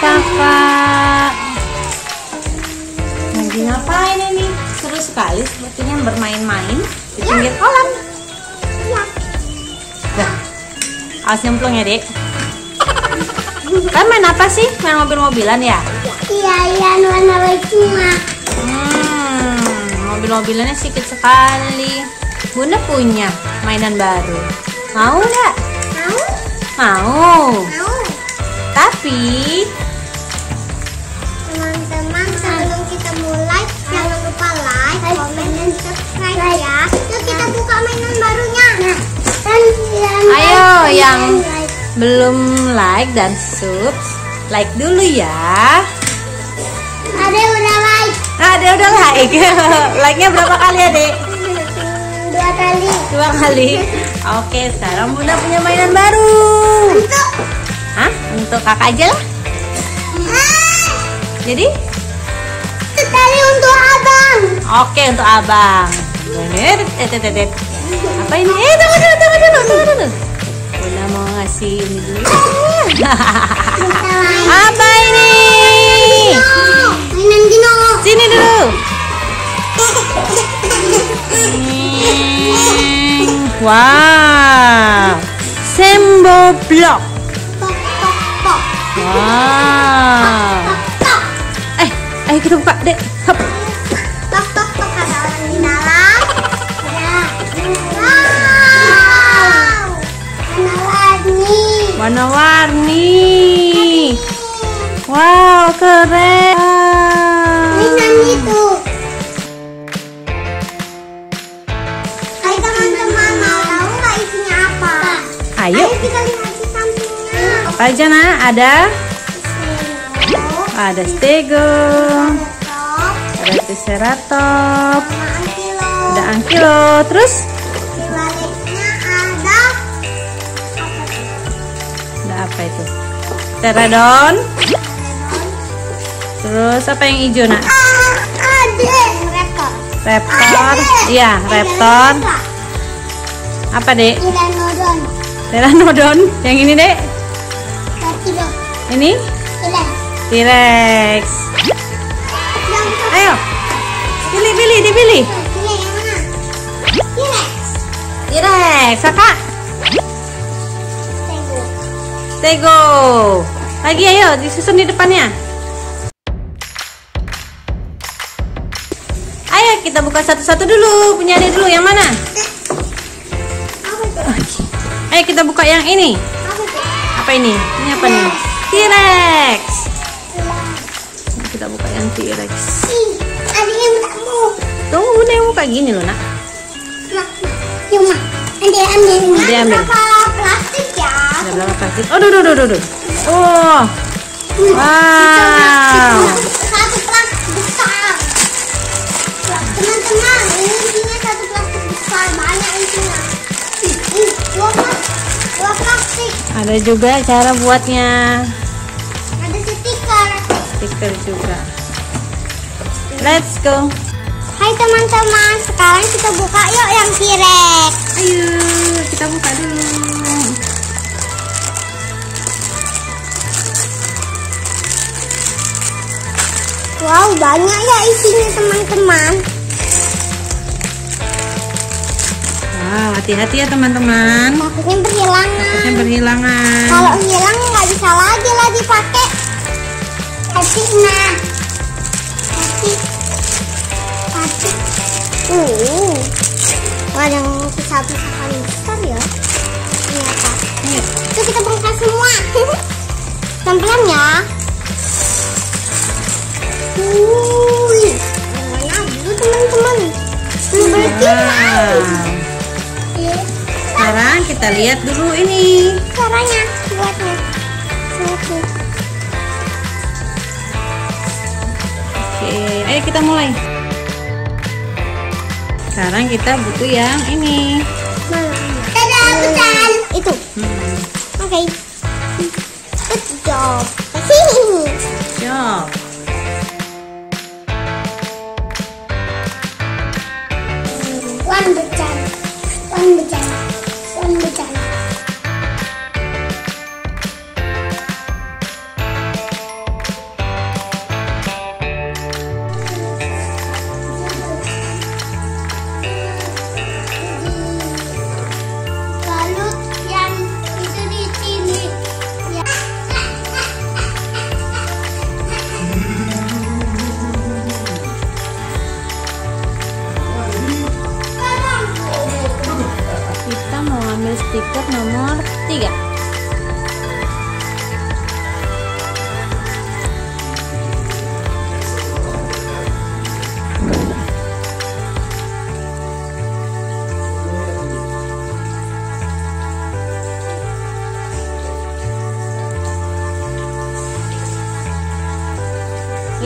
kakak. Lagi ngapain ini? Seru sekali sepertinya bermain-main di pinggir kolam. Dah, awas nyemplung ya, Dek. Kan main apa sih? Main mobil-mobilan ya? Iya, warna lucu. Mobil-mobilannya sedikit sekali. Bunda punya mainan baru. Mau nggak? Mau. Tapi teman-teman, sebelum kita mulai jangan lupa like, komen, dan subscribe ya. Yuk kita buka mainan barunya. Ayo yang belum like dan subs, like dulu ya. Ada udah like. Ada udah like. Like-nya berapa kali, Adek? 2 kali. 2 kali. Oke, sekarang Bunda punya mainan baru. Untuk kakak aja lah. Jadi? Tadi untuk abang. Oke, untuk abang. Apa ini? Tunggu dulu. Bunda mau ngasih ini dulu. Apa ini? Mainan Gino. Sini dulu. Wow, Sembo Block. Wow. Ayo kita buka, Dek. Hop. Ada orang di dalam. Wow. Warna-warni. Wow, keren. Mainan itu. Hai teman-teman, mau tahu nggak isinya apa? Ayo kita lihat di sampingnya. apa aja, Nak? Ada stego, ada triceratops, ada ankilo, terus Baliknya ada apa itu? Pterodon. Terus apa yang hijau, Nak? ada raptor. Raptor. Iya, raptor. Apa, Dek? Pteranodon. Pteranodon. Yang ini, Dek? Rapido. Ini? T-Rex. Ayo. Pilih, dipilih. Pilih yang mana? T-Rex. T-Rex, Kakak. Stego. Lagi ayo, disusun di depannya. Ayo kita buka satu-satu dulu. Punya Adek dulu, yang mana? Ayo kita buka yang ini. Apa ini? Ini apa nih? T-Rex. Kita buka yang T-Rex. Ada yang tak mau. Tunggu, Bunda yang buka gini loh, Nak. Cuma ambil. Dia ambil. Berapa plastik ya? Ada berapa plastik? Oh, duh. Oh. Wow. Satu plastik besar. Teman-teman, ini isinya satu plastik besar, banyak isinya. Dua plastik. Ada juga cara buatnya. Ada stiker. Stiker juga. Let's go. Hai teman-teman, sekarang kita buka yuk yang T-Rex. Ayo, kita buka dulu. Wow, banyak ya isinya teman-teman. Wow, hati-hati ya teman-teman. Takutnya berhilangan. Takutnya berhilangan. Kalau hilang nggak bisa lagi lah dipakai. Hati. Ada yang pisah-pisah kali besar ya. Ternyata. Itu kita bongkar semua. Pelan-pelan ya. Yang mana dulu teman-teman? Wow. Sekarang kita lihat dulu ini. Caranya buatnya. Oke, ayo kita mulai. Sekarang kita butuh yang ini. Dadah, pesan. Itu. Oke. Good job. Job. One becan.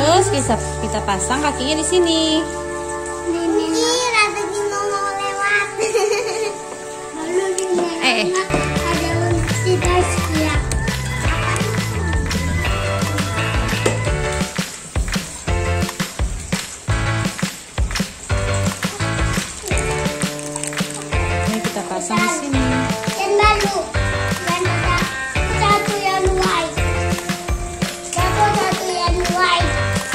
Terus kita pasang kakinya di sini. Kira tadi mau lewat. Lalu di ada tidak siap. Ini kita pasang di sini. Dan baru dan ada satu yang white. Satu yang white.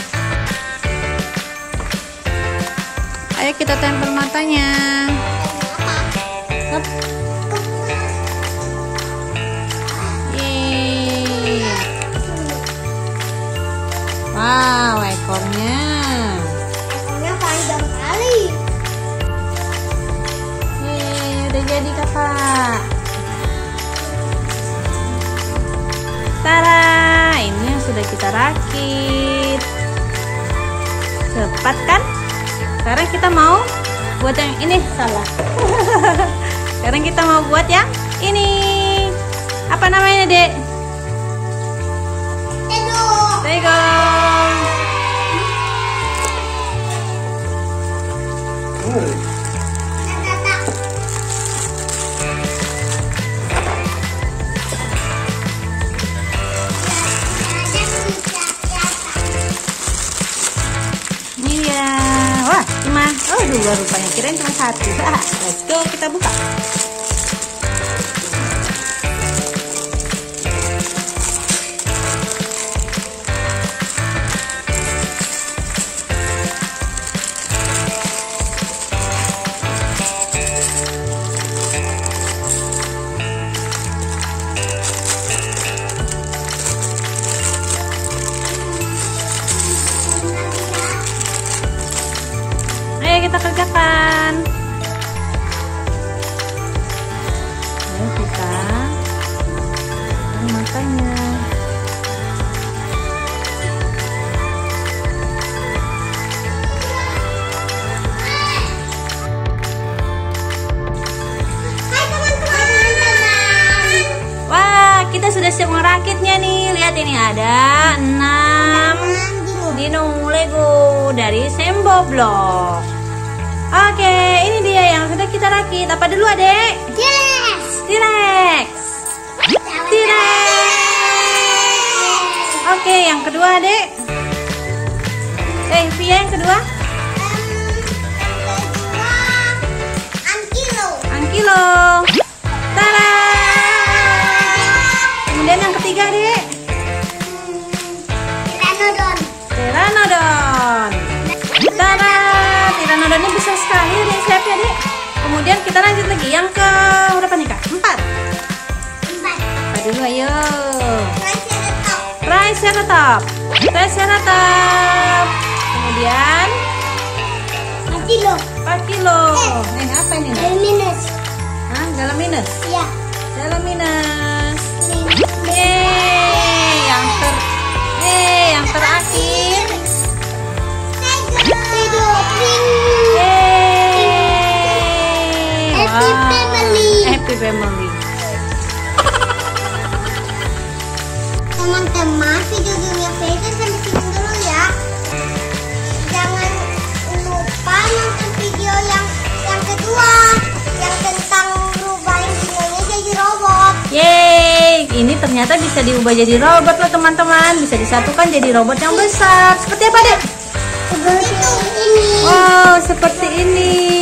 Ayo kita tempel matanya. Hup. Yeay. Wow, ekornya. Ekornya panjang kali. Yeay, udah jadi kakak. Tara, ini yang sudah kita rakit. Cepat kan? Sekarang kita mau buat yang ini, salah. Sekarang kita mau buat yang ini. Apa namanya, Dek? Tego. Iya. Wah, cuma dua rupanya. Kirain cuma satu. Let's go, kita buka. Ayo kita kerjakan. Ayo kita matanya. Hai teman-teman. Wah, kita sudah siap merakitnya nih. Lihat ini ada 6 dino Lego dari Sembo Block. Oke, ini dia yang sudah kita rakit. Apa dulu, Adek? Yes. T-Rex. T-Rex. Oke, yang kedua, Adek. Via yang kedua? Ankilo. Tada. Kemudian yang ketiga, Dek. Pteranodon. Tada. Pteranodon ini besar sekali, Dek. Siap ya, Dek. Kemudian kita lanjut lagi. Yang ke berapa nih, Kak? 4. Apa dulu, ayo. Triceratops. Kemudian Pakilo. Apa ini? Hah? Galaminus. Ya. Galaminus. Yang terakhir. Happy Family. Teman-teman, videonya Vega sampai sini dulu ya. Jangan lupa nonton video yang kedua, yang tentang rubahin dinonya jadi robot. Yeay, ini ternyata bisa diubah jadi robot loh teman-teman. Bisa disatukan jadi robot yang besar. Seperti apa, Dek? Seperti ini. Wow, seperti ini.